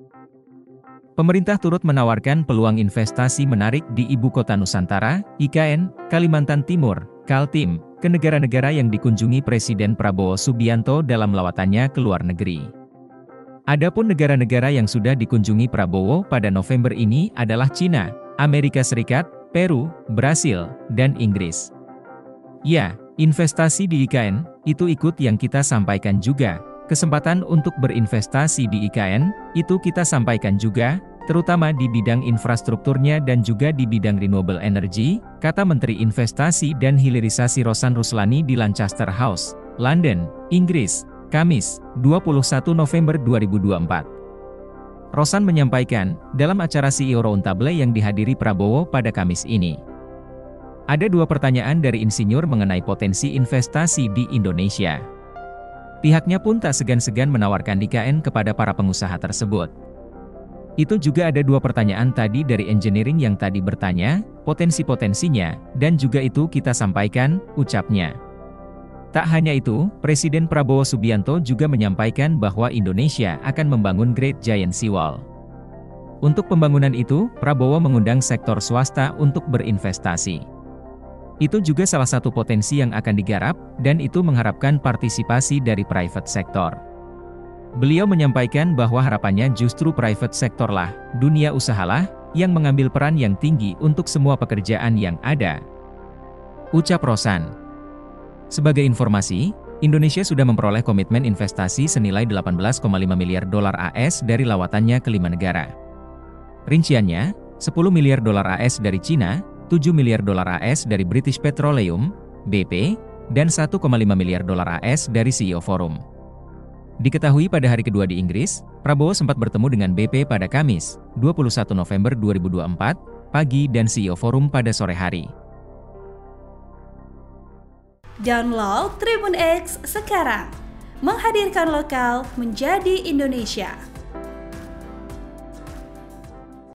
Pemerintah turut menawarkan peluang investasi menarik di Ibu Kota Nusantara, IKN, Kalimantan Timur, Kaltim, ke negara-negara yang dikunjungi Presiden Prabowo Subianto dalam lawatannya ke luar negeri. Adapun negara-negara yang sudah dikunjungi Prabowo pada November ini adalah Cina, Amerika Serikat, Peru, Brasil, dan Inggris. Ya, investasi di IKN, itu ikut yang kita sampaikan juga. Kesempatan untuk berinvestasi di IKN, itu kita sampaikan juga, terutama di bidang infrastrukturnya dan juga di bidang renewable energy, kata Menteri Investasi dan Hilirisasi Rosan Ruslani di Lancaster House, London, Inggris, Kamis, 21 November 2024. Rosan menyampaikan, dalam acara CEO Roundtable yang dihadiri Prabowo pada Kamis ini. Ada dua pertanyaan dari insinyur mengenai potensi investasi di Indonesia. Pihaknya pun tak segan-segan menawarkan IKN kepada para pengusaha tersebut. Itu juga ada dua pertanyaan tadi dari engineering yang tadi bertanya, potensi-potensinya, dan juga itu kita sampaikan, ucapnya. Tak hanya itu, Presiden Prabowo Subianto juga menyampaikan bahwa Indonesia akan membangun Great Giant Seawall. Untuk pembangunan itu, Prabowo mengundang sektor swasta untuk berinvestasi. Itu juga salah satu potensi yang akan digarap, dan itu mengharapkan partisipasi dari private sector. Beliau menyampaikan bahwa harapannya justru private sector lah, dunia usahalah, yang mengambil peran yang tinggi untuk semua pekerjaan yang ada. Ucap Rosan. Sebagai informasi, Indonesia sudah memperoleh komitmen investasi senilai 18,5 miliar dolar AS dari lawatannya ke 5 negara. Rinciannya, 10 miliar dolar AS dari Cina, 7 miliar dolar AS dari British Petroleum, BP, dan 1,5 miliar dolar AS dari CEO Forum. Diketahui pada hari kedua di Inggris, Prabowo sempat bertemu dengan BP pada Kamis, 21 November 2024, pagi dan CEO Forum pada sore hari. Download Tribun X sekarang, menghadirkan lokal menjadi Indonesia.